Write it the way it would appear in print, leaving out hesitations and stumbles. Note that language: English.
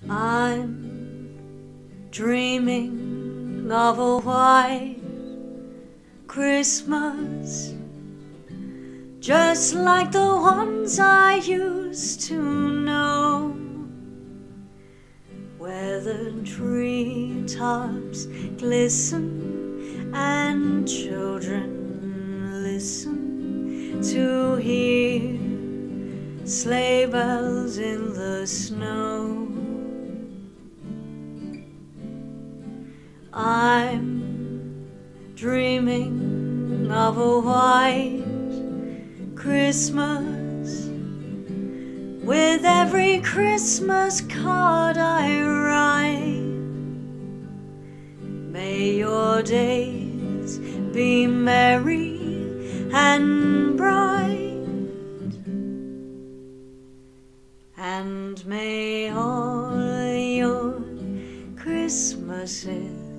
I'm dreaming of a white Christmas, just like the ones I used to know, where the treetops glisten and children listen to hear sleigh bells in the snow. I'm dreaming of a white Christmas, with every Christmas card I write. May your days be merry and bright, and may all your Christmases